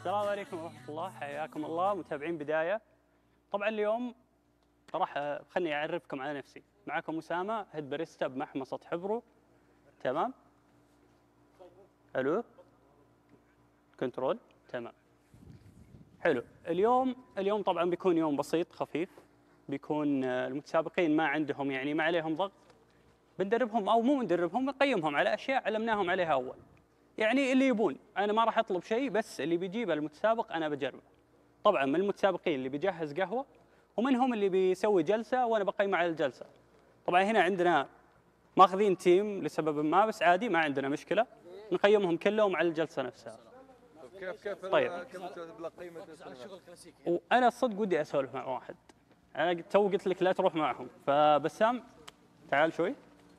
السلام عليكم ورحمة الله، حياكم الله متابعين بداية. طبعا اليوم راح خلني أعرفكم على نفسي. معكم أسامة، هيد باريستا بمحمصة حبرو. تمام؟ ألو؟ كنترول؟ تمام. حلو. اليوم طبعا بيكون يوم بسيط خفيف. بيكون المتسابقين ما عندهم يعني ما عليهم ضغط. بندربهم أو مو ندربهم، نقيمهم على أشياء علمناهم عليها أول. يعني اللي يبون، أنا ما راح أطلب شيء، بس اللي بيجيبه المتسابق أنا بجربه. طبعا من المتسابقين اللي بيجهز قهوة، ومنهم اللي بيسوي جلسة وأنا بقيمه على الجلسة. طبعا هنا عندنا ماخذين تيم لسبب ما، بس عادي ما عندنا مشكلة، نقيمهم كلهم على الجلسة نفسها. كيف طيب. بلا قيمة وأنا الصدق ودي أسولف مع واحد. أنا تو قلت لك لا تروح معهم، فبسام تعال شوي.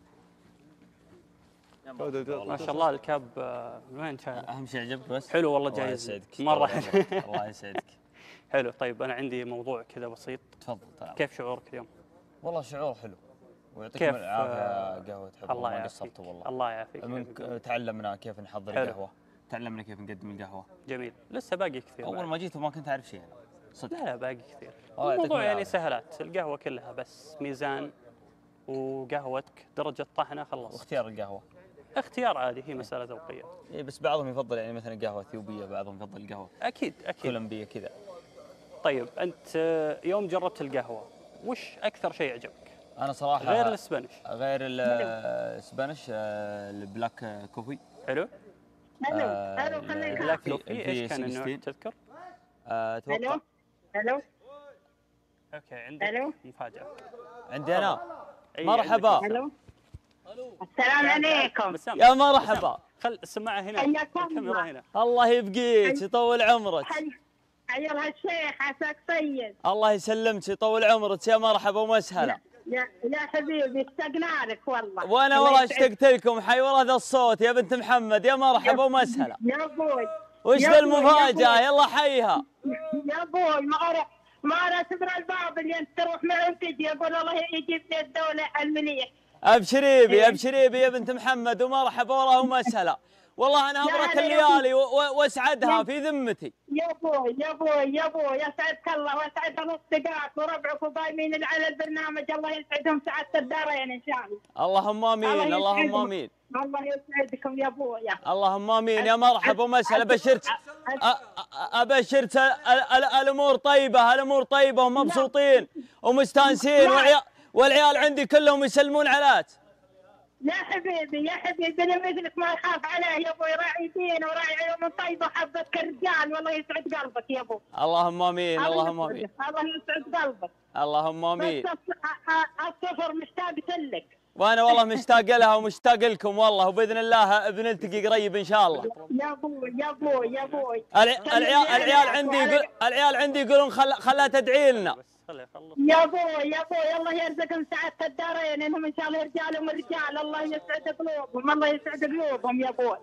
ما شاء الله الكاب وين كان؟ اهم شيء عجبك بس؟ حلو والله، الله جايز يسعدك مرة. الله يسعدك. حلو. طيب أنا عندي موضوع كذا بسيط. تفضل تعال. كيف شعورك اليوم؟ والله شعور حلو ويعطيكم كيف العافيه. قهوه حب الله ما يعافيك. قصرتوا والله. الله يعافيك. تعلمنا كيف نحضر حلو. القهوه، تعلمنا كيف نقدم القهوه. جميل. لسه باقي كثير. اول ما جيت ما كنت اعرف شيء صدق. لا باقي كثير. الله يعطيكم الموضوع يعني العافية. سهلات، القهوة كلها بس ميزان وقهوتك درجة طحنة خلص. واختيار القهوه اختيار عادي، هي مسألة ذوقية. إيه، بس بعضهم يفضل يعني مثلا قهوه اثيوبيه، بعضهم يفضل القهوه أكيد أكيد. كولومبيه كذا. طيب أنت يوم جربت القهوة وش أكثر شيء عجبك؟ انا صراحه غير الاسبانيش. غير الاسبانيش البلاك كوفي. حلو. الو بلاك كوفي ايش كان النوع تذكر؟ اتوقع. الو اوكي عندك مفاجأة. عندي انا. أي مرحبا. الو السلام عليكم. بسام. يا مرحبا. خل السماعة هنا، حياكم الكاميرا هنا. الله يبقيك يطول عمرك. حيا الشيخ، عساك طيب. الله يسلمك يطول عمرك. يا مرحبا ومسهلا. يا حبيبي اشتقنا لك والله. وانا والله اشتقت لكم. حي والله ذا الصوت يا بنت محمد. يا مرحبا ومسهلا. يا ابوي وش ذا المفاجأة؟ يلا حيها. يا ابوي ما أرى سبر الباب اللي انت تروح معه وتجي، يقول الله يجيب لي الدولة المليح. ابشري بي ابشري بي يا بنت محمد ومرحبا والله ومسهلا. والله انا ابرك الليالي واسعدها في ذمتي. يا ابوي يسعدك الله ويسعد اصدقائك وربعك وقايمين على البرنامج، الله يسعدهم سعادة الدارين ان شاء الله. اللهم امين اللهم امين. الله يسعدكم يا ابويا. اللهم امين. يا مرحبا ومسهلا. ابشرت الامور طيبه، الامور طيبه ومبسوطين ومستانسين، والعيال عندي كلهم يسلمون عليك. يا حبيبي انا مثلك ما يخاف عليه يا ابوي، راعي دين وراعي عيون طيبه وحبك الرجال، والله يسعد قلبك يا ابو. اللهم امين اللهم امين. الله يسعد قلبك. اللهم امين. بس الصفر مشتاقة لك. وانا والله مشتاق لها ومشتاق لكم والله، وباذن الله بنلتقي قريب ان شاء الله. يا ابوي العيال عندي يقولون خلها تدعي لنا. يا ابوي الله يرزقهم سعادة الدارين، انهم ان شاء الله رجالهم الرجال، الله يسعد قلوبهم الله يسعد قلوبهم يا ابوي.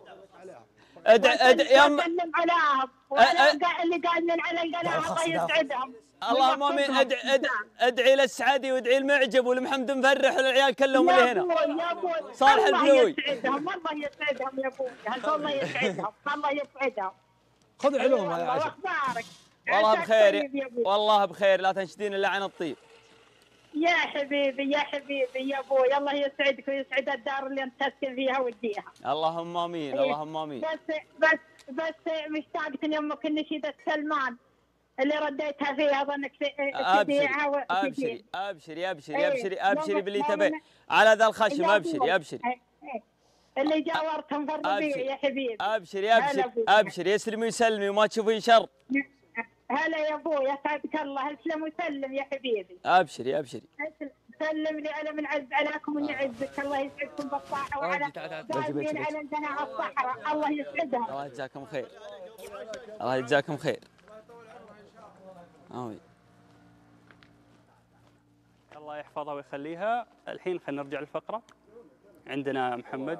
سلم عليهم اللي قايمين على القناة الله يسعدهم. اللهم امين. ادعي للسعدي وادعي المعجب والمحمد مفرح والعيال كلهم اللي هنا. يا ابوي صالح البلوي. الله يسعدهم يا ابوي، الله يسعدهم الله يسعدهم. خذ علوم يا عشر. واخبارك؟ والله بخير والله بخير، لا تنشدين الا عن الطيب. يا حبيبي يا ابوي، الله يسعدك ويسعد الدار اللي انت تسكن فيها وديها. اللهم امين اللهم امين. بس مشتاقة يمك النشيدة سلمان اللي رديتها فيها ظنك تبيعها. ابشري باللي تبي على ذا الخشم. ابشري اللي جاورتهم في الربيع يا حبيبي. ابشري يسلم ويسلمي وما تشوفين شر. هلا يا ابوي يسعدك الله، اسلم وسلم يا حبيبي. ابشري سلم لي على من عز عليكم ومن يعزك، الله يسعدكم بالصحة وعلى قاعدين على الجناح الصحراء، الله يسعدهم. الله يجزاكم خير. الله يجزاكم خير. الله يحفظها ويخليها. الحين خلينا نرجع للفقرة. عندنا محمد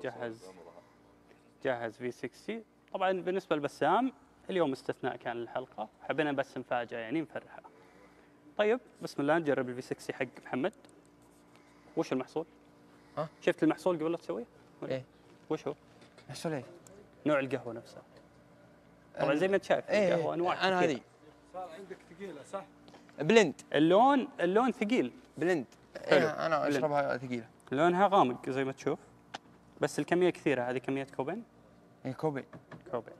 جهز في 60. طبعا بالنسبة لبسام اليوم استثناء كان الحلقة، حبينا بس نفاجأ يعني نفرحها. طيب بسم الله نجرب الفي 60 حق محمد. وش المحصول؟ شفت المحصول قبل لا تسويه؟ ايه وش هو؟ محصول ايه؟ نوع القهوة نفسها. طبعا زي ما انت شايف القهوه انواع انا كثيرة. هذه صار عندك ثقيله صح؟ بلند. اللون ثقيل، بلند. حلو. إيه انا اشربها ثقيله. لونها غامق زي ما تشوف، بس الكميه كثيره. هذه كميه كوبين. اي كوبي. كوبين.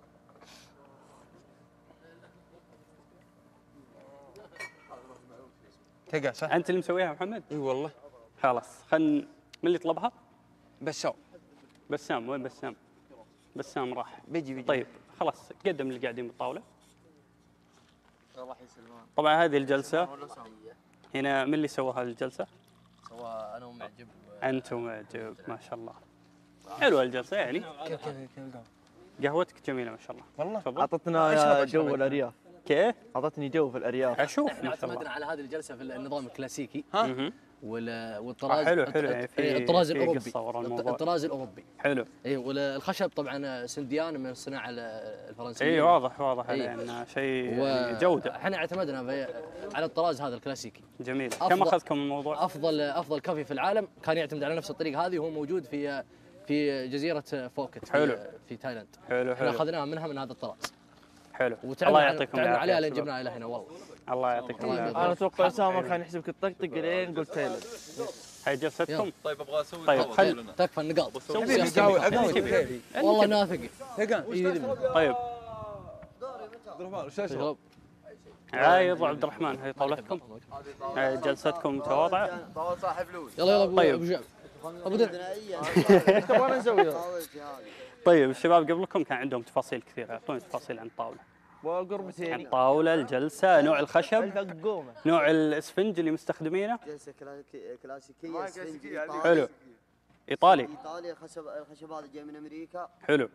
تقع صح؟ انت اللي مسويها محمد؟ اي والله. خلاص من اللي طلبها؟ بسام. بسام. وين بسام؟ بسام راح. بيجي طيب خلاص قدم اللي قاعدين بالطاوله. الله يسلمك. طبعا هذه الجلسه هنا من اللي سوى هذه الجلسه؟ سواء انا ومعجب. انت ومعجب ما شاء الله. حلوه الجلسه يعني. كيف القهوه؟ قهوتك جميله ما شاء الله. والله. تفضل. اعطتنا جو الارياف. كيف؟ اعطتني جو في الارياف. اشوف احنا ما شاء اعتمدنا الله. على هذه الجلسه في النظام الكلاسيكي مهم. والطراز حلو يعني في الطراز في الاوروبي. قصة وراء الموضوع. الطراز الاوروبي. حلو. اي والخشب طبعا سنديان من الصناعه الفرنسيه. اي واضح إيه. عليه انه شيء يعني جوده. احنا اعتمدنا على الطراز هذا الكلاسيكي. جميل. أفضل- كم اخذكم الموضوع؟ افضل كافي في العالم كان يعتمد على نفس الطريقه هذه، وهو موجود في جزيره فوكت حلو. في تايلاند. حلو احنا حلو اخذناها من هذا الطراز. حلو. الله وتعبنا يعطيكم عليها العافيه لين شباب. جبناها الى هنا والله. الله يعطيكم الله العافيه. انا اتوقع اسامه كان يحسبك الطقطق لين قلت تايلاند. هي جلستكم؟ طيب ابغى اسوي طيب قهوة خل لنا. تكفى النقاط. قهوه. والله انها ثقيل. طيب عبد الرحمن وش اشرب؟ تقرب. عايض وعبد الرحمن هي طاولتكم؟ هي جلستكم متواضعه؟ طاول صاحب فلوس. يلا ابو طيب. ابو جعفر. ابو درع. ايش تبغى نسوي؟ طيب الشباب قبلكم كان عندهم تفاصيل كثيره، اعطوني تفاصيل عن الطاوله. والقربتين. الطاوله، الجلسه، نوع الخشب، الفقومه. نوع الاسفنج اللي مستخدمينه. جلسة كلاسيكية اسفنج حلو. ايطالي. ايطاليا. الخشب هذا جاي من امريكا. حلو.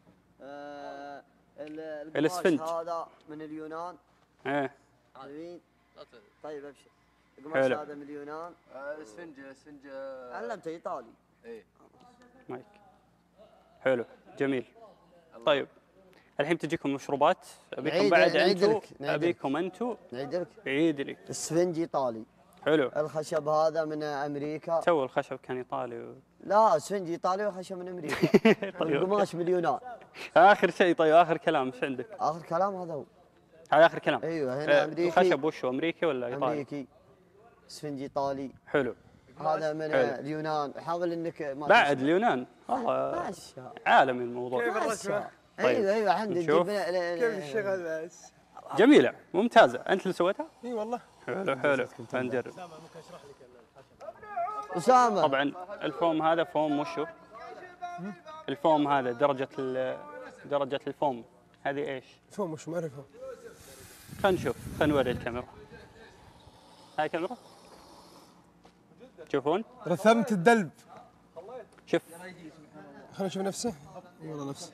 الاسفنج هذا من اليونان. ايه جميل. طيب ابشر. القماش حلو. هذا من اليونان. اسفنج علمته ايطالي. مايك. حلو جميل. طيب الحين تجيكم مشروبات، ابيكم نعيد- بعد نعيد انتم، لك- نعيد لك. ابيكم انتم نعيد لك. عيد لي. اسفنج ايطالي. حلو. الخشب هذا من امريكا. تو الخشب كان ايطالي لا اسفنج ايطالي وخشب من امريكا. طيب القماش من اليونان. اخر شيء. طيب اخر كلام ايش عندك؟ اخر كلام هذا هو. هذا اخر كلام. ايوه هنا امريكي. الخشب وشو امريكي ولا ايطالي؟ امريكي. اسفنج ايطالي. حلو. هذا من حلو. اليونان. حاول انك ما بعد اليونان والله ماشي. عالمي الموضوع. طيب. ايوه عندي نشوف. كيف الشغل بس؟ جميلة ممتازة. انت اللي سويتها؟ اي والله. حلو نجرب. اسامه. طبعا الفوم هذا فوم وشو؟ الفوم هذا درجة الفوم هذه ايش؟ فهم مش معرفه. خلينا نشوف، خلينا نوري الكاميرا. هاي كاميرا؟ تشوفون؟ رثمت الدلب. شوف خلينا نشوف نفسه. اي والله نفسه.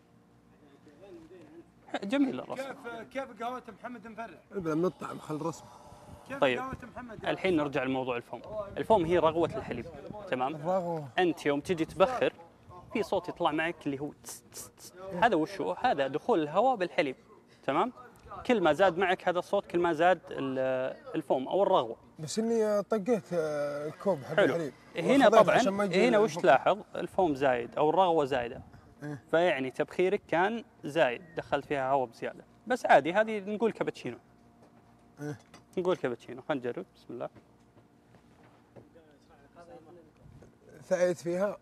جميل الرسم. كيف قهوة محمد مفرع؟ ابدا من الطعم خل الرسم. كيف طيب. قهوة محمد؟ الحين نرجع لموضوع الفوم. الفوم هي رغوة الحليب، تمام؟ الرغوة. انت يوم تجي تبخر في صوت يطلع معك اللي هو تس تس تس. هذا وشو؟ هذا دخول الهواء بالحليب، تمام؟ كل ما زاد معك هذا الصوت كل ما زاد الفوم او الرغوه. بس اني طقيت كوب حق حلو. الحليب. هنا وخذيت طبعا عشان ما يجي هنا وش الفوق. تلاحظ؟ الفوم زايد او الرغوه زايده. إيه. فيعني تبخيرك كان زايد، دخلت فيها هواء بزياده، بس عادي هذه نقول كابتشينو. إيه. نقول كابتشينو. خلينا نجرب. بسم الله. ثعيت فيها.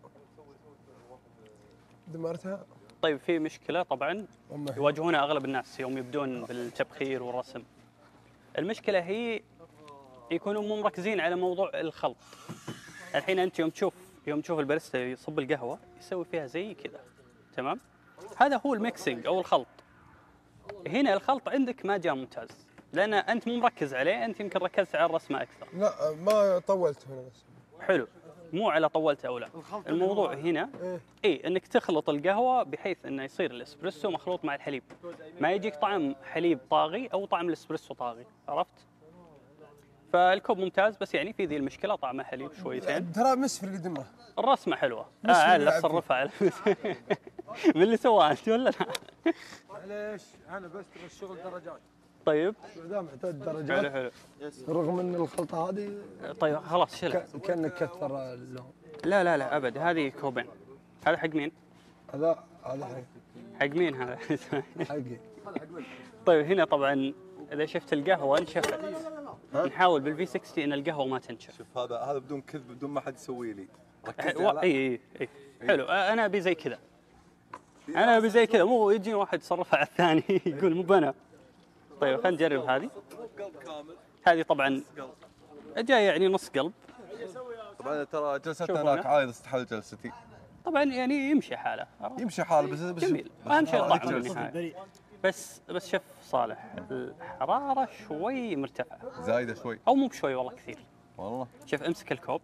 دمرتها. طيب في مشكله طبعا والله. يواجهونها اغلب الناس يوم يبدون بالتبخير والرسم. المشكله هي يكونوا مو مركزين على موضوع الخلط. الحين انت يوم تشوف الباريستا يصب القهوه يسوي فيها زي كذا، تمام؟ هذا هو الميكسينج او الخلط. هنا الخلط عندك ما جاء ممتاز لان انت مو مركز عليه، انت يمكن ركزت على الرسمه اكثر. لا ما طولت هنا بس. حلو. مو على طولت او لا. الموضوع هنا اي انك تخلط القهوه بحيث انه يصير الاسبريسو مخلوط مع الحليب، ما يجيك طعم حليب طاغي او طعم الاسبريسو طاغي، عرفت؟ فالكوب ممتاز بس يعني في ذي المشكله طعمه حليب شويتين. ترى مسفر اللي دمه. الرسمه حلوه. مسفر لا يلعب تصرفها على من اللي سواها انت ولا لا؟ معليش انا بس ترى الشغل درجات. طيب ما محتاج حلو درجات. حلو. رغم ان الخلطه هذه طيب خلاص شيلها. كانك كثر اللون. لا ابد. هذه كوبين. هذا حق مين؟ هذا حق حق مين هذا؟ حقي. طيب هنا طبعا اذا شفت القهوه انشفت، نحاول بالفي 60 ان القهوه ما تنشف. شوف هذا بدون كذب، بدون ما حد يسوي لي. اي حلو. انا ابي زي كذا، انا ابي زي كذا، مو يجيني واحد يصرفها على الثاني يقول مو بنا. طيب خلينا نجرب هذه. هذه طبعا جاي يعني نص قلب. طبعا ترى جلستنا هناك عايض استحل جلستي. طبعا يعني يمشي حاله، يمشي حاله بس جميل. اهم شيء الطعم بالنهايه. بس شوف صالح، الحراره شوي مرتفعه، زايده شوي او مو بشوي والله كثير. والله شوف امسك الكوب.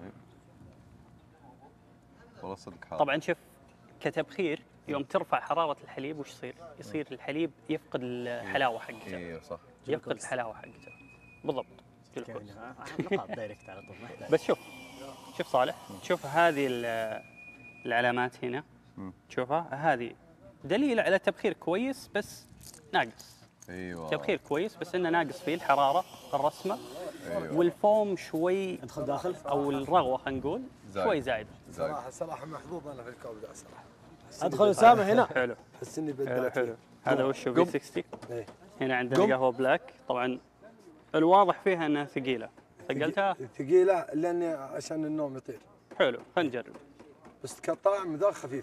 والله صدق حار. طبعا شوف كتبخير يوم ترفع حراره الحليب وش يصير؟ يصير الحليب يفقد الحلاوه حقته. ايوه صح، يفقد الحلاوه حقته بالضبط. نقاط دايركت على طول. بس شوف صالح، شوف هذه العلامات هنا، تشوفها هذه دليل على تبخير كويس بس ناقص. ايوه تبخير كويس بس انه ناقص فيه الحراره الرسمه. أيوة. والفوم شوي ادخل داخل او الرغوه خلينا نقول شوي زايده. صراحه محظوظ انا في الكوب ده صراحه. ادخل اسامه هنا. حلو، احس اني حلو. هذا وش هو في 60. هنا عندنا قهوه بلاك، طبعا الواضح فيها انها ثقيله. ثقلتها؟ ثقيله لاني عشان النوم يطير. حلو، خلينا نجرب. بس كطعم ذا خفيف.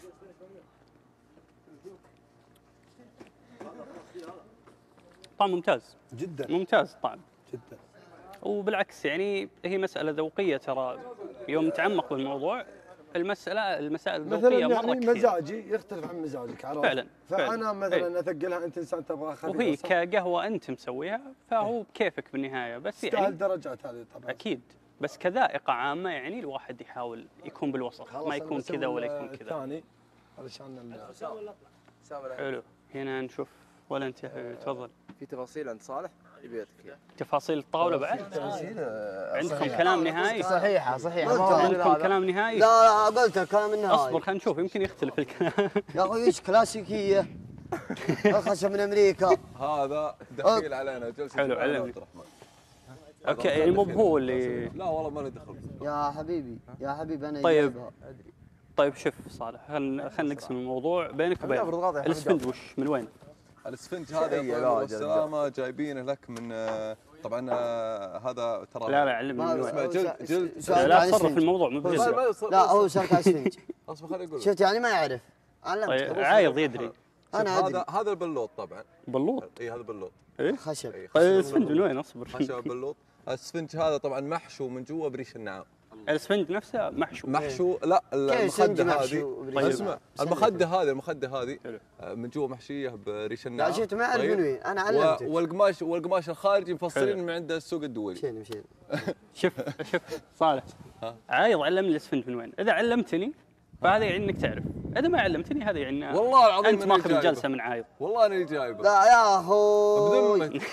طعم ممتاز جدا، ممتاز الطعم جدا. وبالعكس يعني هي مساله ذوقيه، ترى يوم نتعمق بالموضوع المسائل الذوقيه مثلا مره يعني كثير. مزاجي يختلف عن مزاجك، عرفت؟ فعلا. فانا مثلا اثقلها، انت انسان تبغى خفيف. وهي كقهوه انت مسويها فهو بكيفك بالنهايه، بس يعني تستاهل درجات هذه طبعا. اكيد، بس كذائقه عامه يعني الواحد يحاول يكون بالوسط، ما يكون كذا ولا يكون كذا. الثاني علشان حلو. هنا نشوف، ولا انت تفضل. في تفاصيل عند صالح يبيتك اياها. تفاصيل الطاوله بعد؟ عندكم كلام نهائي؟ صحيحه عندكم كلام نهائي؟ لا قلت الكلام النهائي. اصبر خلينا نشوف، يمكن يختلف الكلام. يا اخوي ايش كلاسيكيه. الخشب من امريكا. هذا دخيل علينا جلسه. حلو، علمني. اوكي يعني مو هو اللي. لا والله ما له دخل. يا حبيبي انا طيب جايبها. طيب شوف صالح، خلينا نقسم الموضوع بينك وبين الاسفنج. وش من وين؟ الاسفنج هذا يا اسامه جايبينه لك من طبعا هذا ترى. لا علمني من وين. لا تصرف الموضوع مو بجد. لا هو سالك عن الاسفنج. اصبر خليني اقول. شفت يعني ما يعرف. علمتك. طيب عايض يدري. انا ادري. هذا البلوط طبعا. بلوط؟ اي هذا بلوط. ايه خشب. الاسفنج من وين؟ اصبر. خشب بلوط. الاسفنج هذا طبعا محشو من جوا بريش النعام. الاسفنج نفسه محشو؟ لا المخده هذه. طيب اسمع، المخده هذه من جوا محشيه بريش النعام. لا شفت ما اعرف من وين، انا علمتك. والقماش الخارجي مفصلين من عند السوق الدولي. مشينا. شوف صالح، عايض علمني الاسفنج من وين. اذا علمتني فهذا يعني انك تعرف، اذا ما علمتني هذا يعني والله العظيم انت ماخذ الجلسه من عايض. والله اني جايبه. لا يا اخوي بذمك.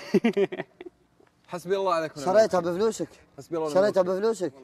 حسبي الله عليك. شريتها بفلوسك. حسبي الله. شريتها بفلوسك.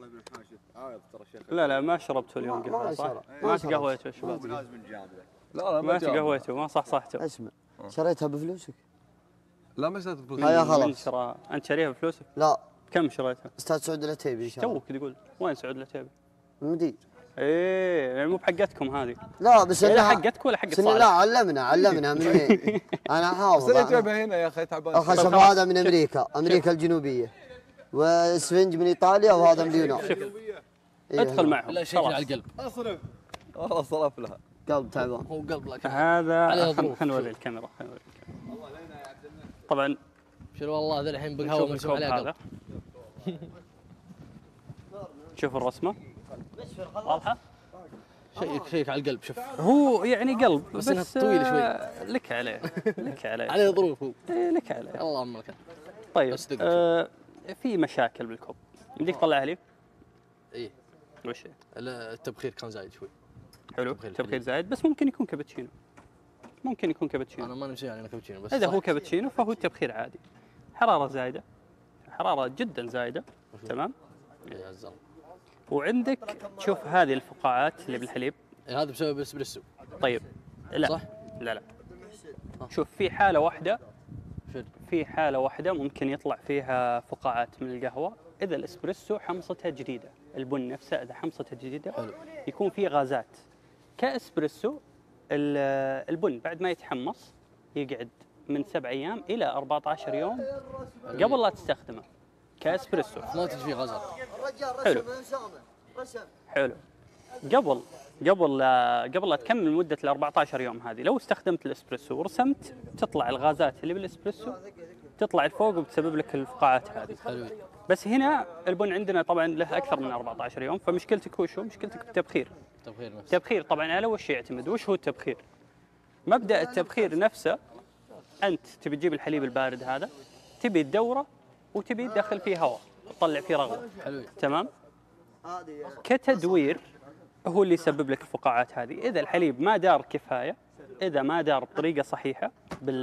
لا ما شربته اليوم قهوه صح؟ ما تقهويته يا شباب. لا ما تقهويته، ما صحصحته. اسمع، شريتها بفلوسك. لا ما شريتها بفلوسك. هيا خلاص. انت شاريها بفلوسك؟ لا. كم شريتها؟ استاذ سعود العتيبي ان شاء الله. توك تقول وين سعود العتيبي؟ المدير. ايه يعني مو بحقتكم هذه. لا بس لا حقتك ولا حق صالح؟ لا علمنا من وين. انا حافظ. بس انا جايبها هنا يا اخي تعبان. الخشب هذا من امريكا الجنوبيه، والاسفنج من ايطاليا، وهذا من اليونان. ادخل معهم. لا شيء على القلب. اصرف والله صرف لها. قلب تعبان. هو قلب لكن هذا خلينا نوري الكاميرا. طبعا شنو والله ذا الحين بقهوه مرسوم عليها قلب. شوف الرسمه واضحه. شيك على القلب. شوف هو يعني قلب بس انها طويل شوي. لك عليه عليه ظروف هو. لك عليه اللهم لك. طيب في مشاكل بالكوب، يمديك تطلعها لي؟ ايه وش هي؟ التبخير كان زايد شوي. حلو، تبخير زايد، بس ممكن يكون كابتشينو. انا ما نمشي على كابتشينو، بس اذا هو كابتشينو فهو التبخير عادي. حراره زايده، حراره جدا زايده. تمام. يا عزام. وعندك تشوف هذه الفقاعات اللي بالحليب. هذا بسبب الاسبريسو. طيب لا صح؟ لا شوف في حالة واحدة ممكن يطلع فيها فقاعات من القهوة، إذا الإسبريسو حمصتها جديدة، البن نفسه إذا حمصتها جديدة يكون فيه غازات. كإسبريسو البن بعد ما يتحمص يقعد من 7 أيام إلى 14 يوم قبل لا تستخدمه كاسبريسو. ما تجي فيه غزل. حلو حلو. قبل لا تكمل مدة ال 14 يوم هذه، لو استخدمت الاسبريسو ورسمت تطلع الغازات اللي بالاسبريسو تطلع لفوق وبتسبب لك الفقاعات هذه. بس هنا البن عندنا طبعا له اكثر من 14 يوم، فمشكلتك هو شو؟ مشكلتك بالتبخير. التبخير طبعا على وش يعتمد؟ وش هو التبخير؟ مبدأ التبخير نفسه، انت تبي تجيب الحليب البارد هذا، تبي تدوره وتبي تدخل فيه هواء وتطلع فيه رغوه. تمام؟ كتدوير هو اللي يسبب لك الفقاعات هذه. اذا الحليب ما دار كفايه، اذا ما دار بطريقه صحيحه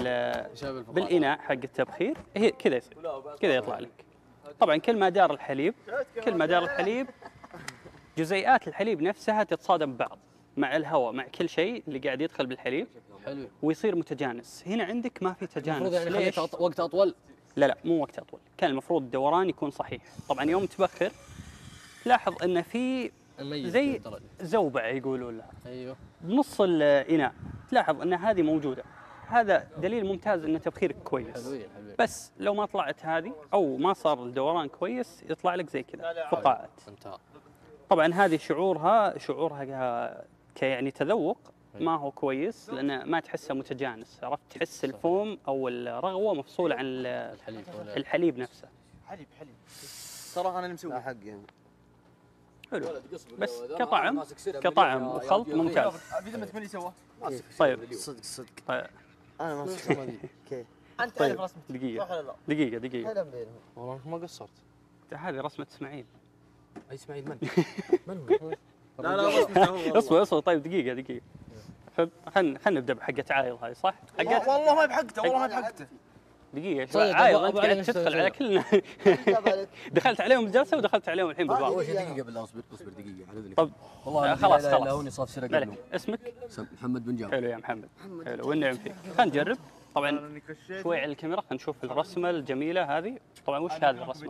بالاناء حق التبخير، هي كذا يصير، كذا يطلع لك. طبعا كل ما دار الحليب جزيئات الحليب نفسها تتصادم ببعض مع الهواء مع كل شيء اللي قاعد يدخل بالحليب. حلو. ويصير متجانس. هنا عندك ما في تجانس. المفروض يعني خليته وقت اطول. لا مو وقت اطول، كان المفروض الدوران يكون صحيح. طبعا يوم تبخر تلاحظ ان في زي زوبعه يقولون لها. ايوه. بنص الاناء تلاحظ ان هذه موجوده. هذا دليل ممتاز ان تبخيرك كويس. حلوين. بس لو ما طلعت هذه او ما صار الدوران كويس يطلع لك زي كذا فقاعات. طبعا هذه شعورها كيعني تذوق ما هو كويس، لأنه ما تحسه متجانس. عرفت؟ تحس الفوم او الرغوه مفصوله عن الحليب نفسه. حليب صراحه انا مسوي حق يعني. حلو. بس كطعم وخلط ممتاز. في ذمتك من اللي سواه؟ طيب صدق طيب. انا ما صدق. كيف انت تعرف رسمه دقيقه والله ما قصرت. هذه رسمه اسماعيل. اي اسماعيل من هو؟ لا رسمته هو. اصبر طيب دقيقه خلينا نبدا بحقه عايض هاي صح؟ والله ما بحقته دقيقة عايض انت قاعد تدخل على كلنا. دخلت عليهم الجلسة ودخلت عليهم الحين بالبعض. اول شيء دقيقة بالله اصبر دقيقة على اذنك. طب والله خلاص هوني صاف سيرة قبله. اسمك؟ محمد بن جابر. حلو يا محمد. حلو والنعم فيك. خلينا نجرب. طبعا شوي على الكاميرا خلينا نشوف الرسمة الجميلة هذه. طبعا وش هذه الرسمة؟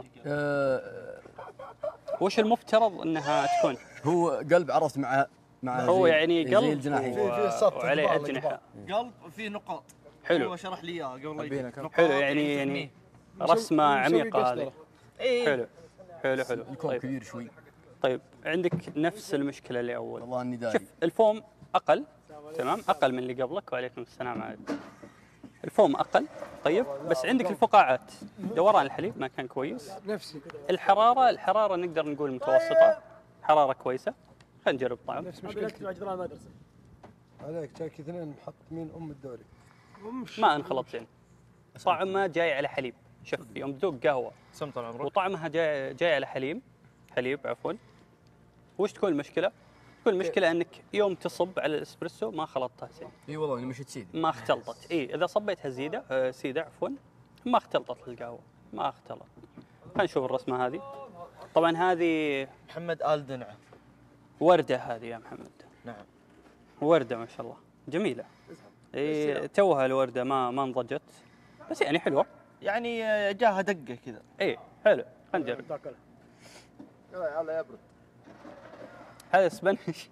وش المفترض انها تكون؟ هو قلب عرس مع هو يعني قلب زي الجناحين وعليه أجنحة. قلب فيه نقاط. حلو. هو شرح لي اياه قبل. حلو يعني رسمة عميقة هذه. حلو. الكون كبير شوي. طيب عندك نفس المشكلة اللي أول. والله اني داري. شوف الفوم أقل، تمام؟ أقل من اللي قبلك. وعليكم السلام عاد. الفوم أقل، طيب، بس عندك الفقاعات. دوران الحليب ما كان كويس. نفسي. الحرارة نقدر نقول متوسطة، حرارة كويسة. خلينا نجرب طعم. نفس مشكلتي. عليك جاك اثنين محط مين الدوري. ما انخلط زين. طعمه جاي على حليب. شوف يوم تذوق قهوة وطعمها جاي على حليب عفوا. وش تكون المشكلة؟ تكون المشكلة انك يوم تصب على الاسبريسو ما خلطتها زين. اي والله اني مشيت سيد. ما اختلطت. اذا صبيتها سيدة عفوا ما اختلطت القهوة، ما اختلط. خلينا نشوف الرسمة هذه. طبعا هذه محمد آل دنعة. وردة هذه يا محمد. نعم. وردة ما شاء الله، جميلة. توها الوردة ما نضجت، بس يعني حلوة. يعني جاها دقة كذا. حلو. خلينا نجرب. يلا يبرد. هذا سبانيش.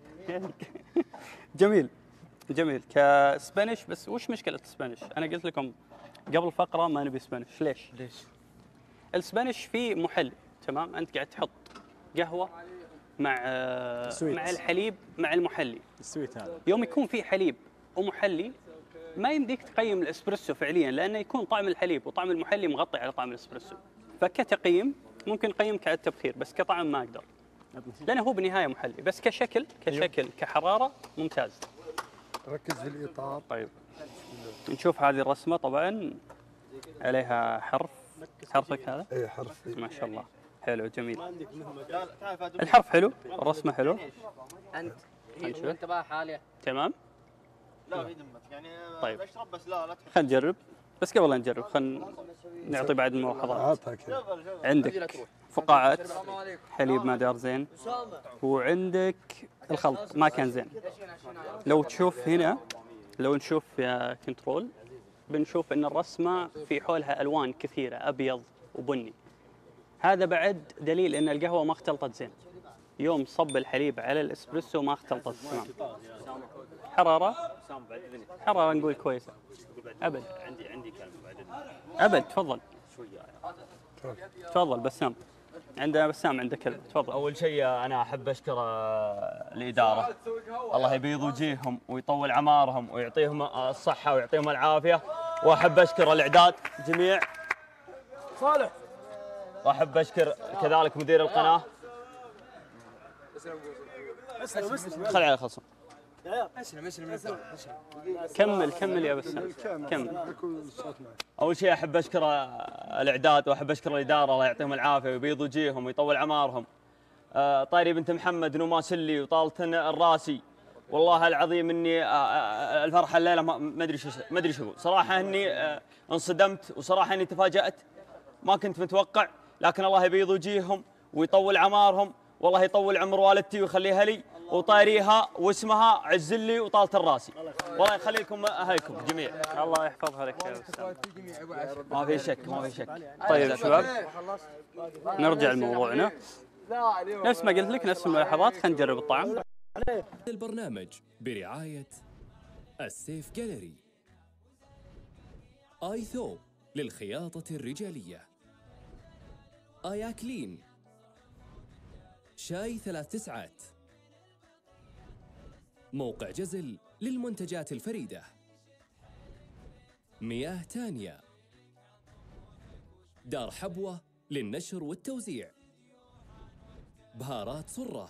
جميل كسبانيش. بس وش مشكلة السبانيش؟ أنا قلت لكم قبل فقرة ما نبي سبانيش. ليش؟ السبانيش فيه محلي، تمام؟ أنت قاعد تحط قهوة مع الحليب مع المحلي. السويت هذا. يوم يكون في حليب ومحلي ما يمديك تقيم الاسبريسو فعليا، لانه يكون طعم الحليب وطعم المحلي مغطي على طعم الاسبريسو. فكتقييم ممكن نقيمك على التبخير، بس كطعم ما اقدر، لانه هو بالنهايه محلي. بس كشكل كحراره ممتاز. ركز في الاطار. طيب نشوف هذه الرسمه. طبعا عليها حرفك هذا. اي حرف. ما شاء الله حلو جميل. الحرف حلو، الرسمه حلو. انت بقى حاليا تمام. لا في دمك يعني. طيب اشرب بس لا خلينا نجرب. بس قبل لا نجرب خلينا نعطي بعد الملاحظات. عندك فقاعات حليب ما دار زين، وعندك الخلط ما كان زين. لو تشوف هنا، لو نشوف يا كنترول بنشوف ان الرسمه في حولها الوان كثيره، ابيض وبني. هذا بعد دليل ان القهوه ما اختلطت زين. يوم صب الحليب على الاسبريسو ما اختلطت تمام. حرارة نقول كويسة. أبد عندي كلمة بعد أبد تفضل. تفضل بسام. عندنا بسام عنده كلمة تفضل. أول شيء أنا أحب أشكر الإدارة، الله يبيض وجيههم ويطول عمارهم ويعطيهم الصحة ويعطيهم العافية. وأحب أشكر الإعداد جميع صالح. وأحب أشكر كذلك مدير القناة. خلي على خلصهم. كمل يا بسام كمل. أول شيء أحب أشكر الإعداد وأحب أشكر الإدارة، الله يعطيهم العافية ويبيض وجيههم ويطول عمارهم. طاري بنت محمد نوماسلي وطالتن الراسي، والله العظيم إني الفرحة الليلة ما أدري شو أقول صراحة. إني انصدمت وصراحة إني تفاجأت، ما كنت متوقع، لكن الله يبيض وجيههم ويطول عمارهم، والله يطول عمر والدتي ويخليها لي، وطاريها واسمها عزلي وطالة الراسي، والله يخلي لكم أهلكم جميع. الله يحفظها لك يا بسام. ما في شك ما في شك. طيب شباب نرجع لموضوعنا. نفس ما قلت لك نفس الملاحظات، خلينا نجرب الطعم. البرنامج برعاية السيف جاليري، آيثو للخياطة الرجالية، آياكلين، شاي 3 تسعات، موقع جزل للمنتجات الفريدة، مياه تانيا، دار حبوة للنشر والتوزيع، بهارات صرة،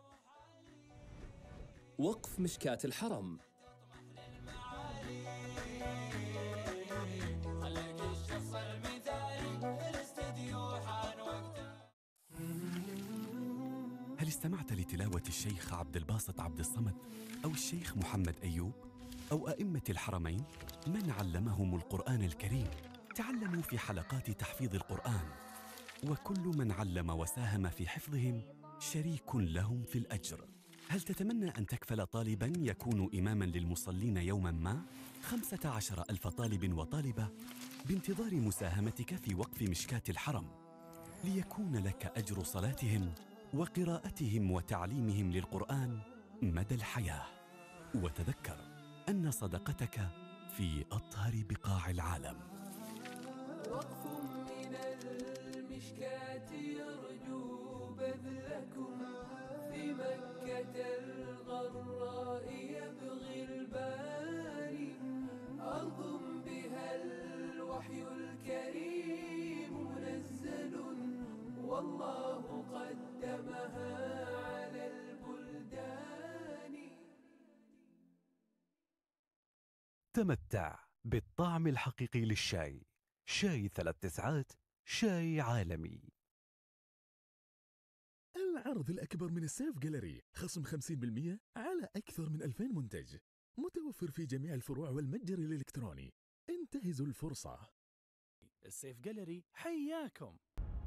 وقف مشكاة الحرم. هل استمعت لتلاوة الشيخ عبد الباسط عبد الصمد أو الشيخ محمد أيوب أو أئمة الحرمين من علمهم القرآن الكريم؟ تعلموا في حلقات تحفيظ القرآن، وكل من علم وساهم في حفظهم شريك لهم في الأجر. هل تتمنى أن تكفل طالباً يكون إماماً للمصلين يوماً ما؟ 15,000 طالب وطالبة بانتظار مساهمتك في وقف مشكاة الحرم، ليكون لك أجر صلاتهم وقراءتهم وتعليمهم للقرآن مدى الحياة. وتذكر أن صدقتك في أطهر بقاع العالم. وقف من المشكاة يرجو بذلكم في مكة الغراء يبغي الباري، أرض بها الوحي الكريم منزل، والله قدمها على البلدان. تمتع بالطعم الحقيقي للشاي. شاي 3 تسعات، شاي عالمي. العرض الأكبر من السيف جاليري، خصم 50% على أكثر من 2000 منتج، متوفر في جميع الفروع والمتجر الإلكتروني. انتهزوا الفرصة. السيف جاليري حياكم.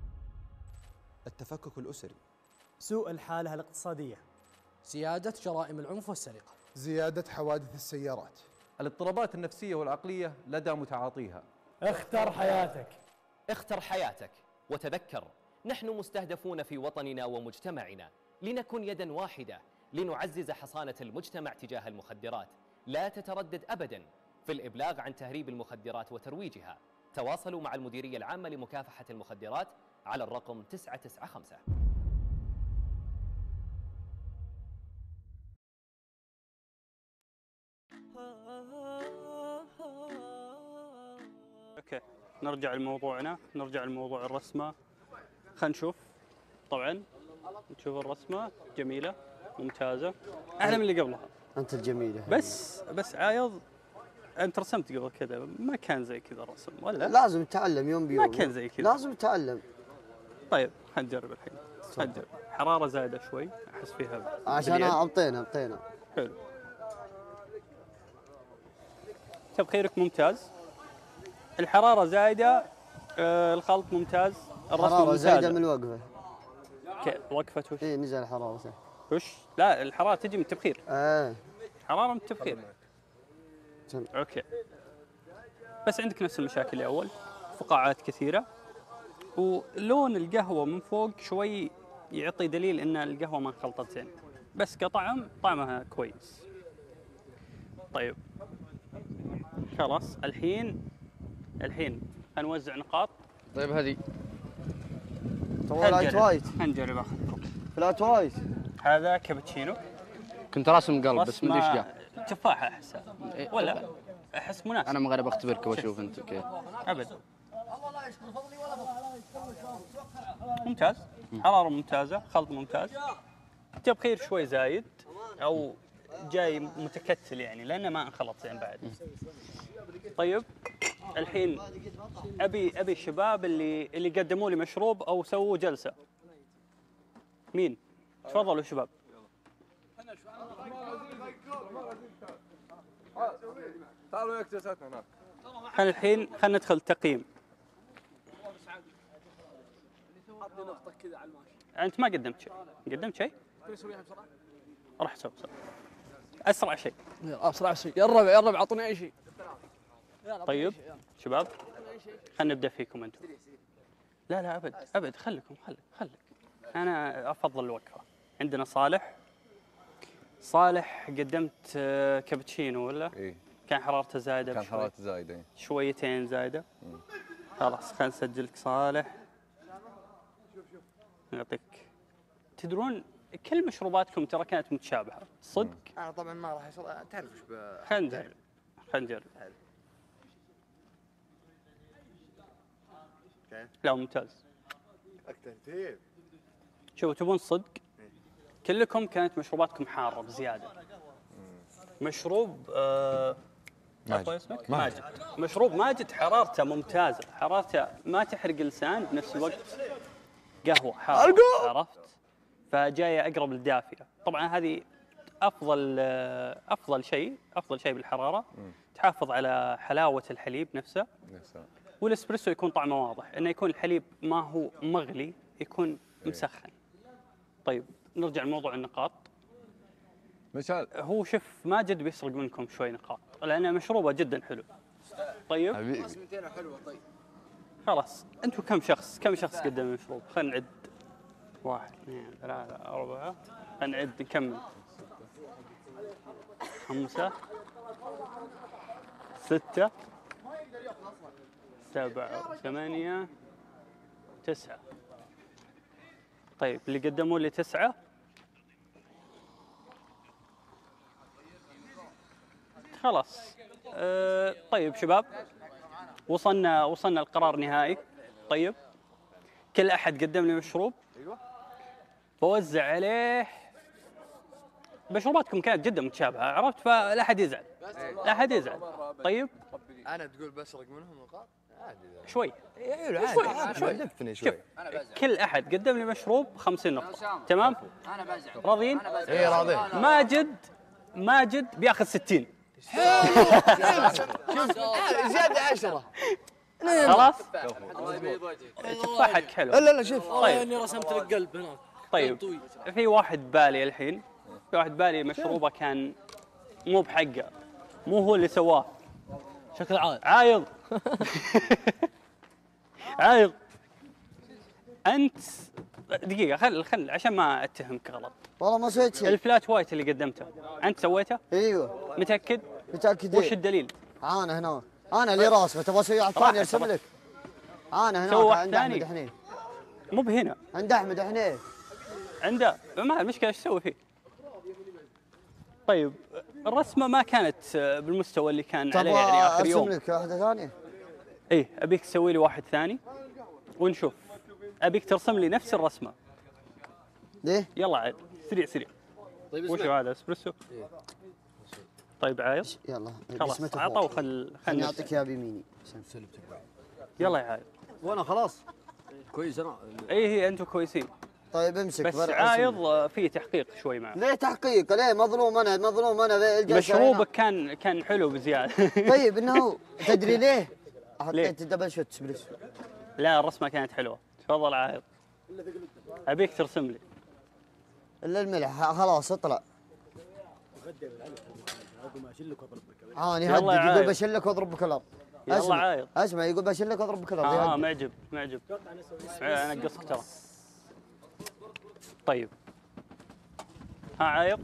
التفكك الأسري، سوء الحالة الاقتصادية، زيادة جرائم العنف والسرقة، زيادة حوادث السيارات، الاضطرابات النفسية والعقلية لدى متعاطيها. اختر حياتك. اختر حياتك، وتذكر نحن مستهدفون في وطننا ومجتمعنا، لنكن يدا واحدة لنعزز حصانة المجتمع تجاه المخدرات. لا تتردد أبدا في الإبلاغ عن تهريب المخدرات وترويجها. تواصلوا مع المديرية العامة لمكافحة المخدرات على الرقم 995. اوكي نرجع لموضوعنا، نرجع لموضوع الرسمة. خلينا نشوف. طبعا نشوف الرسمة جميلة ممتازة، أحلى من اللي قبلها. أنت الجميلة. بس عايض، أنت رسمت قبل كذا ما كان زي كذا الرسم ولا؟ لازم تتعلم يوم بيوم. ما كان زي كذا. لازم تتعلم. طيب خلينا نجرب الحين. نجرب. حرارة زايدة شوي أحس فيها. عشان أبطينا. حلو. تبخيرك ممتاز. الحرارة زايدة، الخلط ممتاز، الرسمة حرارة ممتازة. زايدة من الوقفة. وقفة وش؟ إيه نزل الحرارة صح. وش؟ لا الحرارة تجي من التبخير. حرارة من التبخير. اوكي. بس عندك نفس المشاكل الأول، فقاعات كثيرة، ولون القهوة من فوق شوي يعطي دليل ان القهوه ما انخلطت زين، بس كطعم طعمها كويس. طيب خلاص الحين نوزع نقاط. طيب هذه فلات وايت. هنجرب اخذ فلات وايت. هذا كابتشينو. كنت راسم قلب بس ما ادري ايش جاء. تفاحه احسها ولا احس مناسب. انا مغرب اختبرك واشوف انت كيف. ابد. ممتاز، حراره ممتازه، خلط ممتاز. تبخير شوي زايد او جاي متكتل يعني لانه ما انخلط زين بعد. طيب الحين ابي الشباب اللي قدموا لي مشروب او سووا جلسه. مين؟ تفضلوا شباب. تعالوا وياك جلستنا هناك. الحين خلينا ندخل تقييم. انت ما قدمت شيء. قدمت شيء؟ راح اسوي اسرع شيء. اسرع شيء. يا الربع اعطوني اي شيء. طيب شباب خلينا نبدا فيكم انتم. لا ابد خليك. انا افضل الوقفه. عندنا صالح قدمت كابتشينو ولا؟ ايه كان حرارته زايده. كان حرارته زايده ايه. شويتين زايده. خلاص خلينا نسجلك صالح. نعطيك. تدرون كل مشروباتكم ترى كانت متشابهه صدق. انا طبعا ما راح تعرف ايش خلينا نجرب. لا ممتاز. الترتيب. شوفوا تبون صدق كلكم كانت مشروباتكم حاره بزياده. مشروب ماجد. اسمك؟ ماجد. مشروب ماجد حرارته ممتازه، حرارته ما تحرق اللسان بنفس الوقت قهوه حاره عرفت؟ فجايه اقرب للدافئه. طبعا هذه افضل شيء بالحراره. تحافظ على حلاوه الحليب نفسه. والاسبريسو يكون طعمه واضح، انه يكون الحليب ما هو مغلي، يكون مسخن. طيب نرجع لموضوع النقاط. هو شوف ماجد بيسرق منكم شوي نقاط لان مشروبه جدا حلو. طيب رسمتين حلوه. طيب خلاص انتم كم شخص قدم المشروب؟ خلينا نعد. 1 2 3 4 خلينا نعد نكمل. 5 6 7 8 9. طيب اللي قدموا لي 9 خلاص. طيب شباب وصلنا لقرار نهائي. طيب كل احد قدم لي مشروب بوزع عليه. مشروباتكم كانت جدا متشابهه عرفت، فلا احد يزعل. طيب انا تقول بسرق منهم نقاط عادي شوي. شوي دفني شوي. كل احد قدم لي مشروب 50 نقطه تمام. انا بزعل. راضيين؟ اي راضيين. ماجد بياخذ 60. زياده 10. خلاص تفاحك حلو. لا شوف طيب اني رسمت لك قلب هناك. طيب في واحد بالي الحين. مشروبه كان مو بحقه، مو هو اللي سواه. شكله عايض. انت دقيقه خل عشان ما اتهمك غلط. والله ما سويت شيء. الفلات وايت اللي قدمته انت سويته؟ ايوه. متاكد؟ وش الدليل؟ انا هنا انا اللي راسمه. تبغى اسوي على الثاني ارسم لك. انا هنا عند احمد حنين. مو بهنا عند احمد حنين. عنده ما المشكله ايش تسوي فيه؟ طيب الرسمه ما كانت بالمستوى اللي كان عليه يعني اخر يوم. ارسم لك واحده ثانيه. ايه ابيك تسوي لي واحد ثاني ونشوف. ابيك ترسم لي نفس الرسمه. ليه؟ يلا عاد سريع. طيب وش هذا اسبريسو؟ طيب عايض. يلا خلاص عطوا خلني اعطيك اياه بيميني. يلا يا عايض. وانا خلاص كويس انا. اي انتم كويسين. طيب امسك. بس عايض فيه تحقيق شوي معه. ليه تحقيق؟ ليه مظلوم انا مشروبك كان حلو بزياده. طيب انه تدري ليه؟ حطيت دبل شوت اسبريسو. لا الرسمه كانت حلوه. تفضل عايض. ابيك ترسم لي. الا الملح خلاص اطلع. اني هدد يقول بشلك واضربك الارض. يلا عايض. اسمع يقول بشلك واضربك الارض. معجب. انا قصك ترى. طيب ها عايض.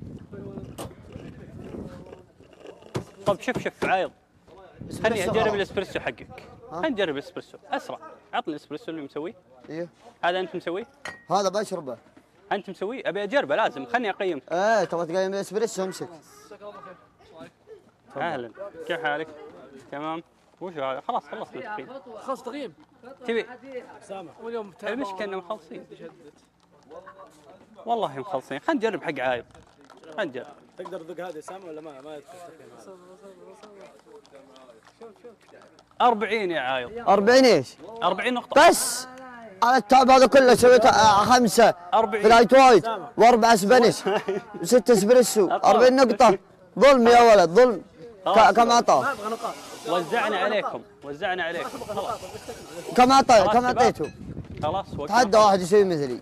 طب شوف عايض، خليني اجرب الاسبريسو حقك. خلينا نجرب الاسبريسو اسرع. عطني الاسبريسو اللي مسويه. ايوه هذا انت مسويه؟ هذا بشربه. انت مسويه؟ ابي اجربه لازم، خليني اقيم. ايه تبغى تقيم الاسبريسو امسك. اهلا، كيف حالك؟ تمام. وش هذا؟ خلاص خلصنا التقييم. خلص تقييم. تبي؟ سامع واليوم المشكلة انه مخلصين. والله مخلصين، خلينا نجرب حق عايض. خلينا نجرب. تقدر تذوق هذه سامع ولا ما يدخل؟ 40 يا عايض. 40 ايش؟ 40 نقطة بس على التعب هذا كله سويت 5 فلايت وايت و4 اسبانيش و6 اسبريسو 40 نقطة. ظلم يا ولد ظلم. كم عطاه؟ وزعنا عليكم خلاص. كم اعطيتهم؟ خلاص تحدى واحد يسوي مثلي.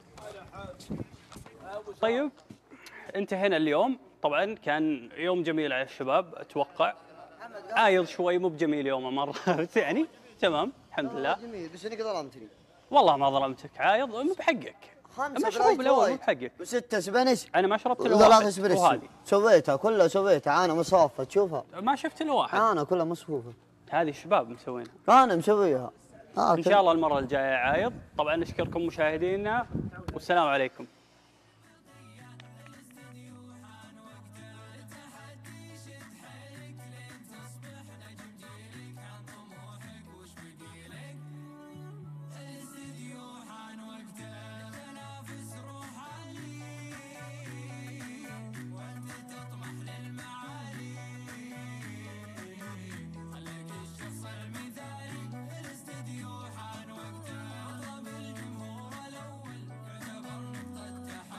طيب انتهينا اليوم. طبعا كان يوم جميل على الشباب اتوقع. عايض شوي مو بجميل يومه مره بس يعني تمام الحمد لله. جميل بس انك ظلمتني. والله ما ظلمتك عايض، مو بحقك. 5 مشروب الاول مو بحقك. و6 اسبانيش. انا ما شربت الا 3 واحد اسبريسو. وهذه سويتها كلها سويتها انا مصفى تشوفها. ما شفت الا واحد. انا كلها مصفوفه. هذه الشباب مسوينها. انا مسويها. ان شاء الله المره الجايه عايض. طبعا نشكركم مشاهدينا والسلام عليكم.